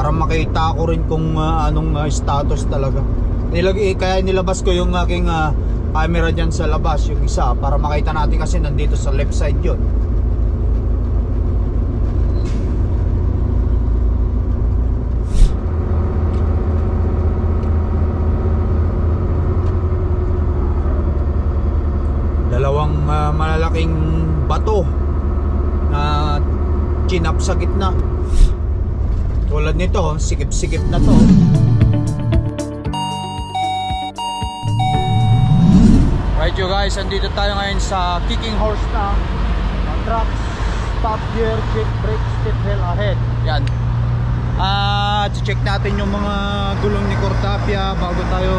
para makita ko rin kung anong status talaga. Kaya nilabas ko yung aking camera dyan sa labas, yung isa, para makita natin kasi nandito sa left side yun. Dalawang malalaking bato na chinap sa gitna. Tulad nito, sikip-sikip na to. Right you guys, andito tayo ngayon sa kicking horse na truck. Stop gear, kick, brake, step hill ahead. Yan. Check natin yung mga gulong ni Cortapia bago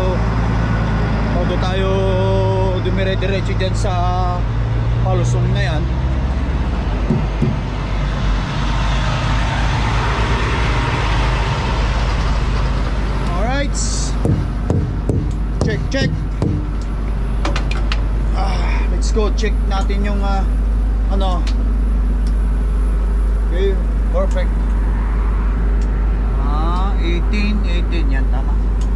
tayo dumire-diretso dyan sa palusong na yan. Alright, check. Let's go, check natin yung ano. Okay, perfect. 18 yan, tama.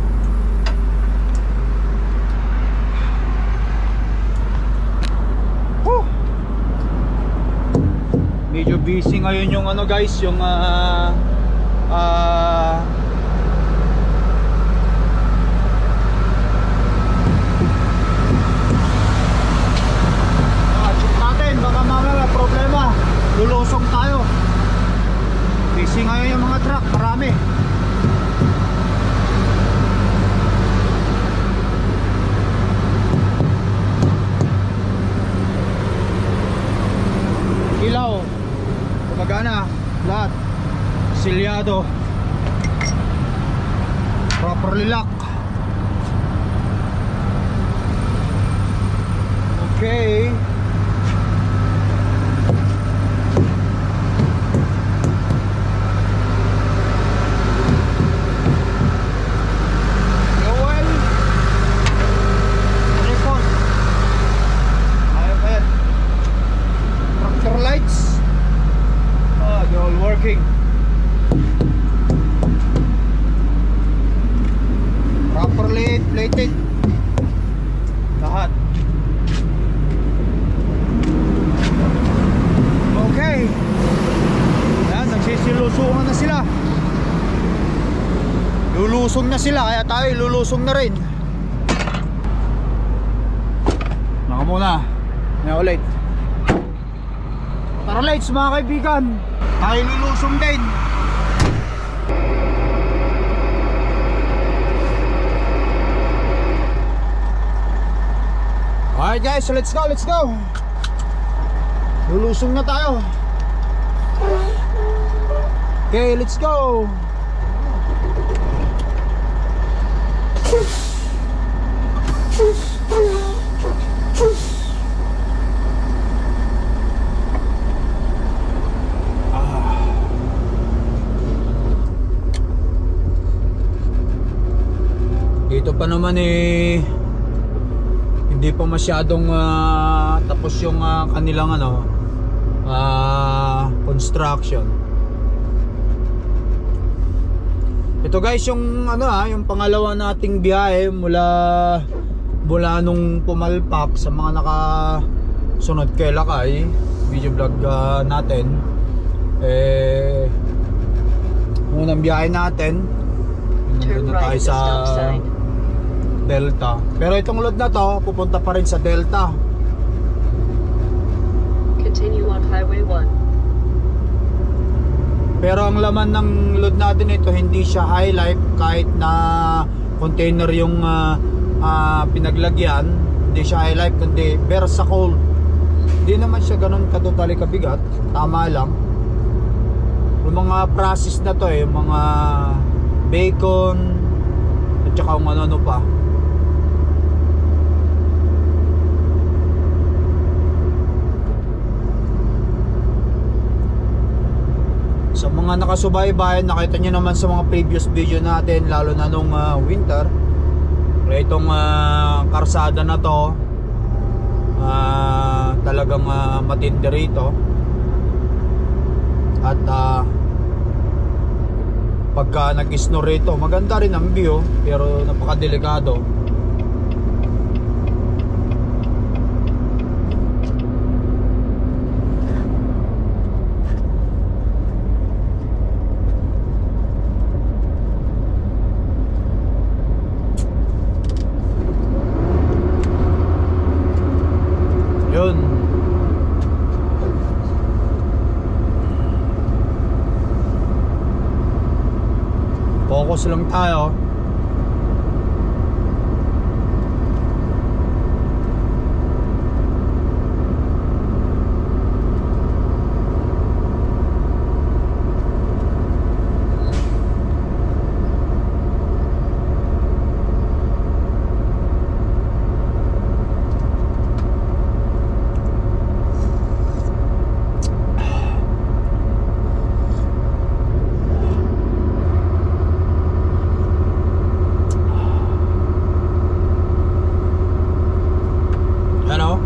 Medyo busy ngayon yung ano guys, yung check natin, baka mamaya problema, lulusong tayo. Busy ngayon yung mga truck, marami. Ilaw gumagana lahat, silyado, properly lock. Okay, properly plated lahat. Okay, ayan, nagsisilusungan na sila, lulusong na sila, kaya tayo lulusong na rin. Naka muna na ulit. Tara lights mga kaibigan, tayo lulusong din. Alright guys, so let's go. Lulusong na tayo. Okay, let's go. Dito pa naman hindi pa masyadong tapos yung kanilang construction. Ito guys yung yung pangalawa nating biyahe mula nung pumalpak sa mga nakasunod kay Lakay video vlog natin. Unang biyahe natin nandun na tayo sa Delta. Pero itong load na to pupunta pa rin sa Delta. Continue on Highway 1. Pero ang laman ng load natin ito hindi siya high life, kahit na container yung pinaglagyan, hindi siya high life kundi Versa Cold. Hindi naman siya ganun katotally kabigat, tama lang. Yung mga process na to yung mga bacon at saka kung ano pa. Sa mga nakasubaybay, nakita nyo naman sa mga previous video natin, lalo na nung winter, itong karsada na to talagang matindi rito. At pagka nag-snow rito. Maganda rin ang view pero napakadelikado. Yun. Focus lang tayo. Ano?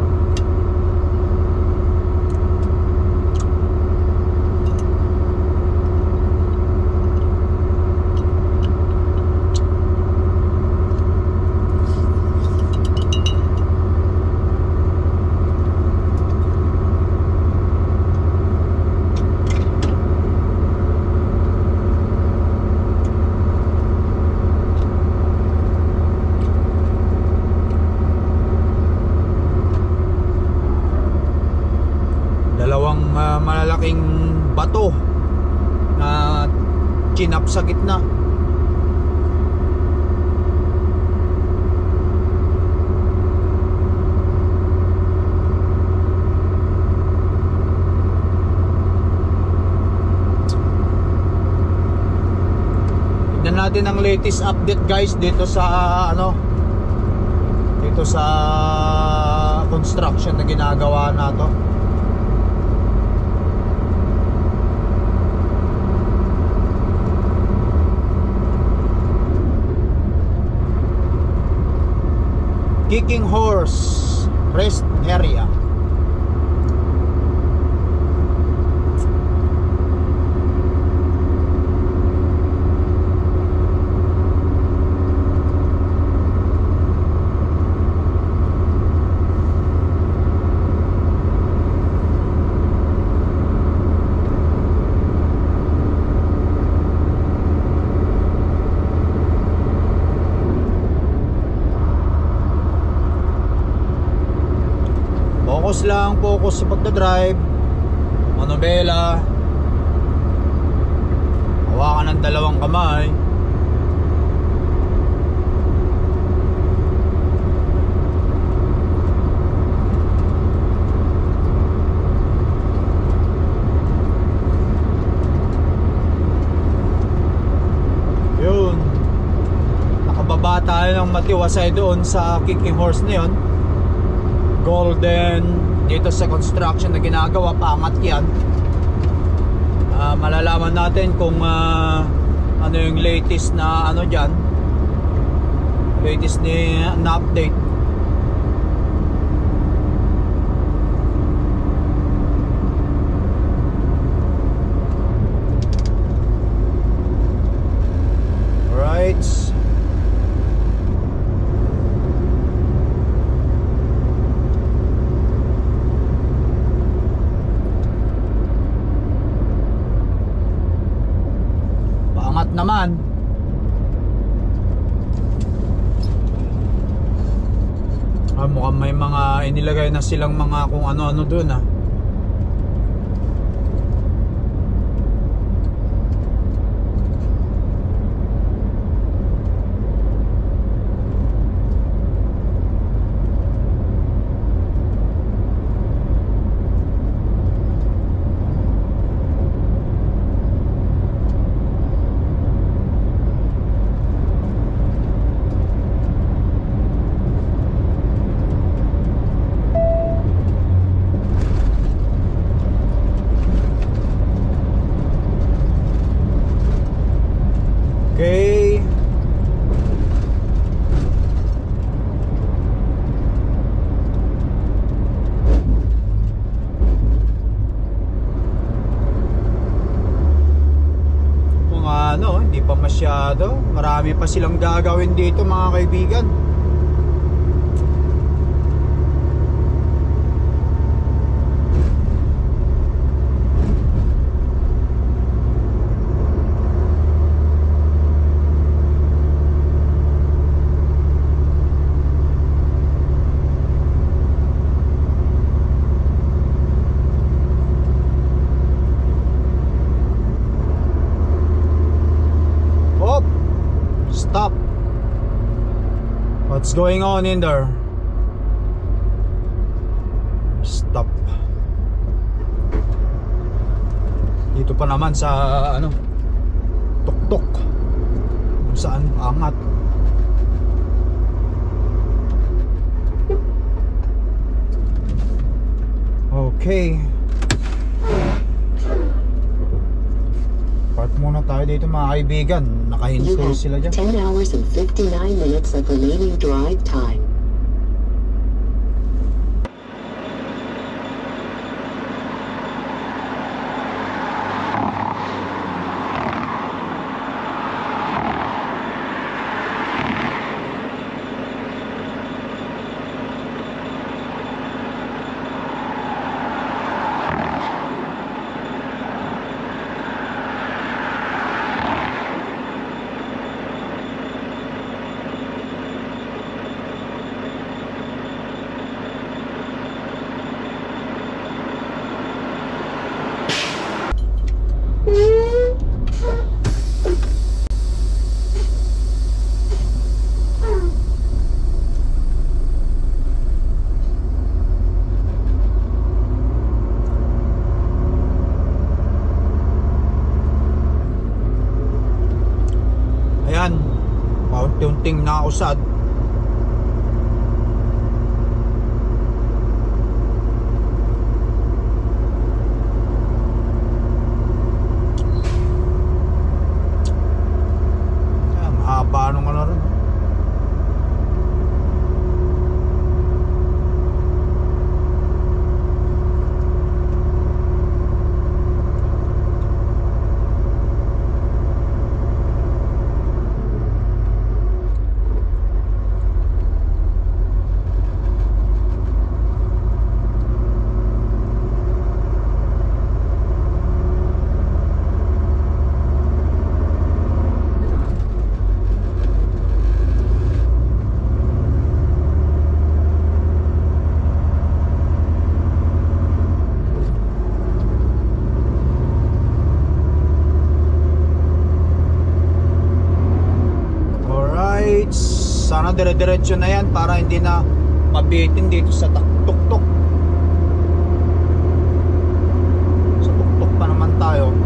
Dalawang malalaking bato na chinap sa gitna. Tignan natin ang latest update guys dito sa dito sa construction na ginagawa na to. Kicking Horse Rest Area. Focus lang, focus sa pagdadrive. Manobela. Hawakan ng dalawang kamay. Yun. Nakababa tayo ng matiwasay doon sa Kicking Horse na yun. Golden dito sa construction na ginagawa, paangat yan. Malalaman natin kung ano yung latest na dyan, latest na update. Alright. Naman mukhang may mga inilagay na silang mga kung ano-ano dun ano, hindi pa masyado. Marami pa silang gagawin dito mga kaibigan. Stop. What's going on in there? Stop. Dito pa naman sa ano, tuktok kung saan angat. Okay. Part muna tayo dito mga kaibigan. You Nakahinto have sila dyan. 10 hours and 59 minutes of remaining drive time. Ayan, paunti-unting nakausad. Ayan, haba nung ano rin. Sana dire-diretso na yan para hindi na mabitin dito sa tuktok. Sa tuktok pa naman tayo.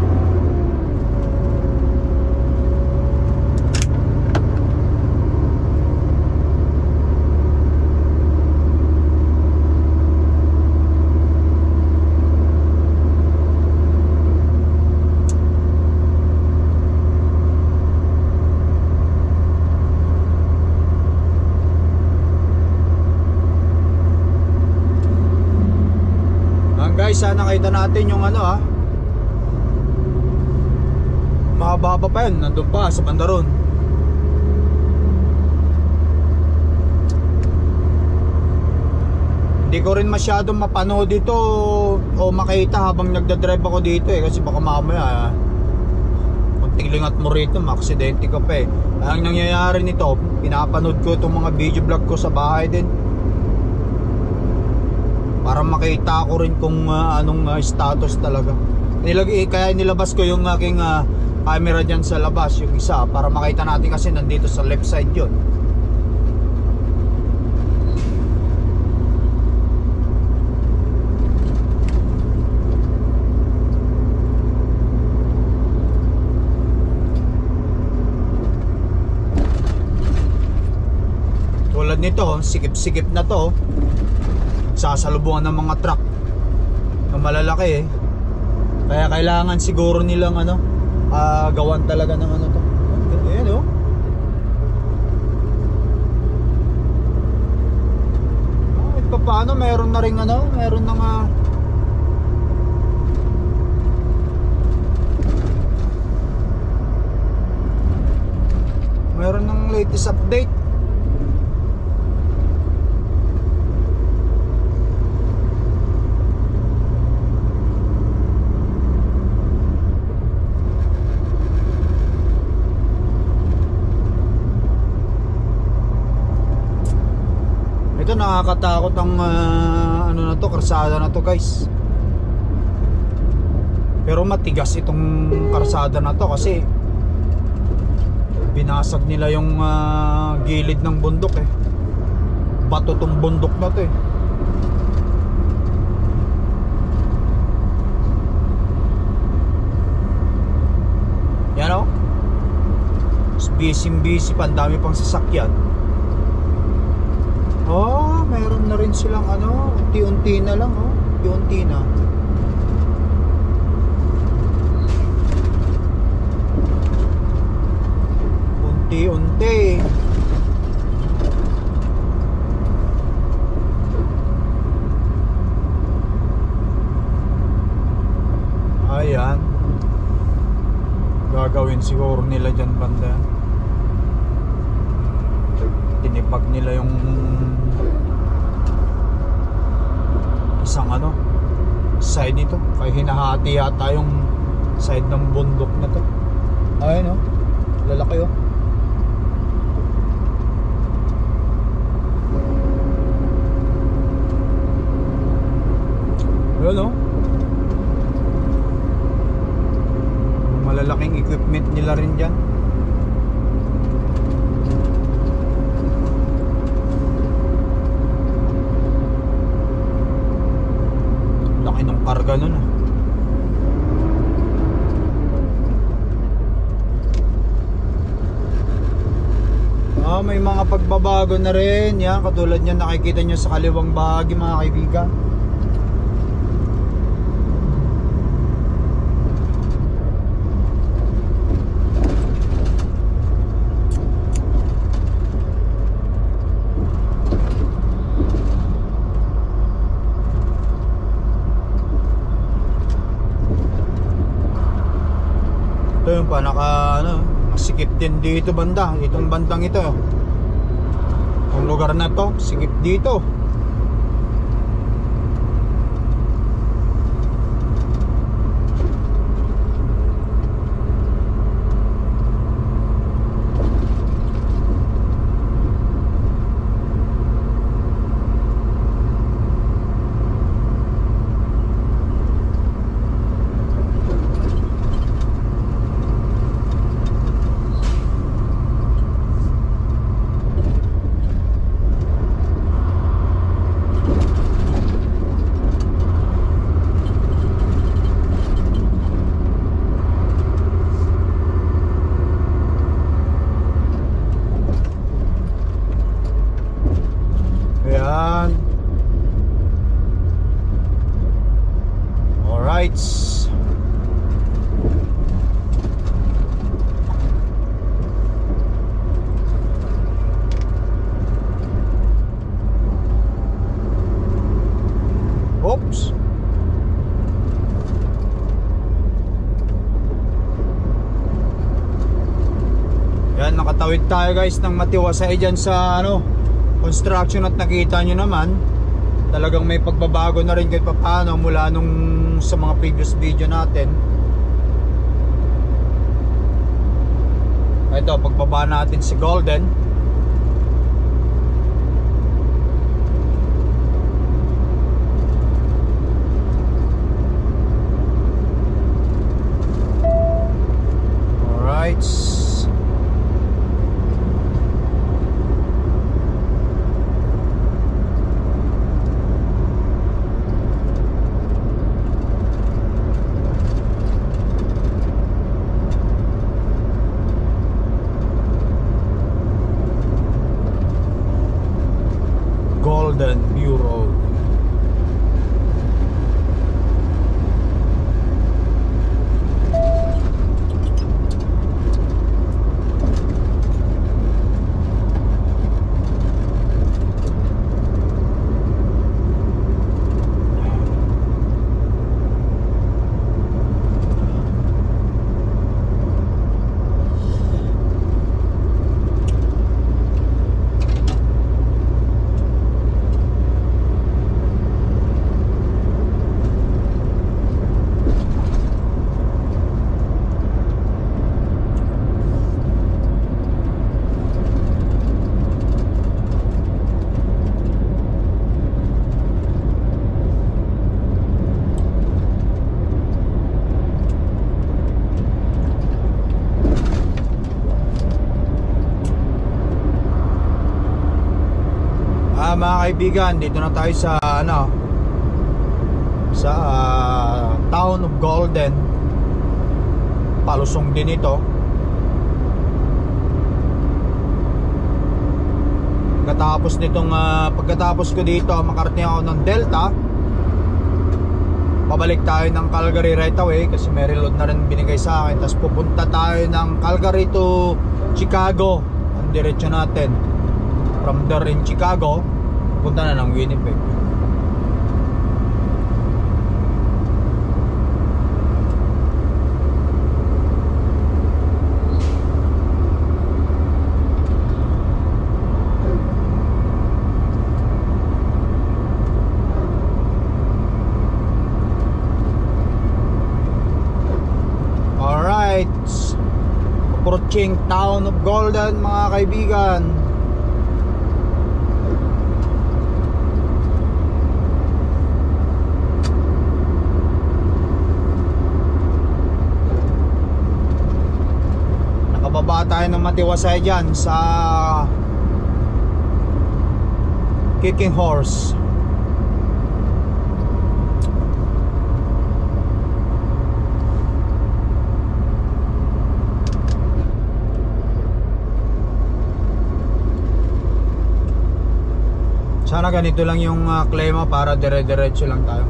Guys, sana nakita natin yung ano mahaba pa yun, nandun pa sa banda ron. Hindi ko rin masyadong mapanood dito o makita habang nagdadrive ako dito kasi baka mamaya kunting lingat mo rito maaksidente ka pa Ang nangyayari nito, pinapanood ko itong mga video vlog ko sa bahay din para makita ko rin kung anong status talaga. Kaya nilabas ko yung aking camera dyan sa labas, yung isa, para makita natin kasi nandito sa left side yun. Tulad nito, sikip-sikip na to, sasalubungan ng mga truck na malalaki kaya kailangan siguro nilang gawan talaga ng to. Ayan paano meron na ring meron na nga latest update. Ito nakakatakot ang ano na to, karsada na to guys. Pero matigas itong karsada na to kasi binasag nila yung gilid ng bundok eh. Bato tong bundok na to eh. Yan o. Busy pa, ang dami pang sasakyan. Oh, mayroon na rin silang ano, unti-unti na lang oh, unti-unti na. Unti-unti. Ayan. Gagawin siguro nila dyan banda. Tinipag nila yung isang ano side nito, kaya hinahati yata yung side ng bundok na to. Ayun oh, lalaki oh. Ayun oh, malalaking equipment nila rin dyan. Karga nun may mga pagbabago na rin yan, katulad yan nakikita nyo sa kaliwang bahagi mga kaibigan. Ito yung panaka ano, masikip din dito banda, itong bandang ito. Ang lugar na to, sikip dito. Alright. Oops. Yan, nakatawid tayo guys ng matiwasay dyan sa ano, construction, at nakita nyo naman talagang may pagbabago na rin kahit paano mula nung sa mga previous video natin. Ito, pagbaba natin si Golden. Alright. Golden View Road. mga kaibigan, dito na tayo sa Town of Golden. Palusong din ito. Pagkatapos ko dito, makarating ako ng Delta. Pabalik tayo ng Calgary right away kasi may reload na rin binigay sa akin. Tapos pupunta tayo ng Calgary to Chicago. Ang diretsyo natin from there in Chicago, punta na ng Winnipeg. Approaching Town of Golden, mga kaibigan. Nakababa tayo ng Matiwasay dyan sa Kicking Horse. Sana ganito lang yung klima para dire-diretso lang tayo.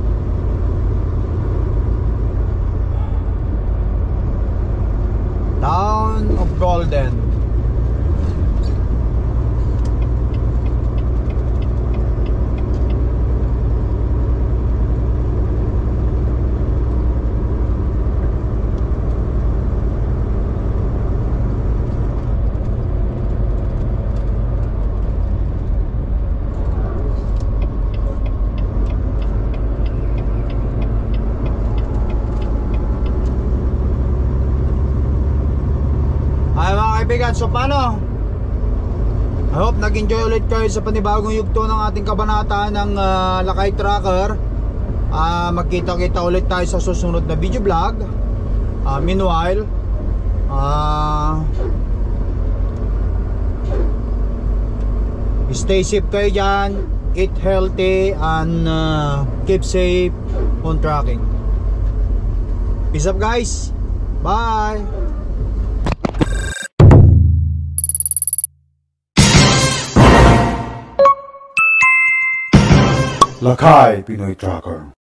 Town of Golden. Kaibigan, so paano? I hope nag-enjoy ulit kayo sa panibagong yugto ng ating kabanata ng Lakay Tracker. Magkita-kita ulit tayo sa susunod na video vlog. Meanwhile, stay safe kayo dyan, eat healthy, and keep safe on tracking. Peace up guys, bye. Lakay Pinoy Tracker.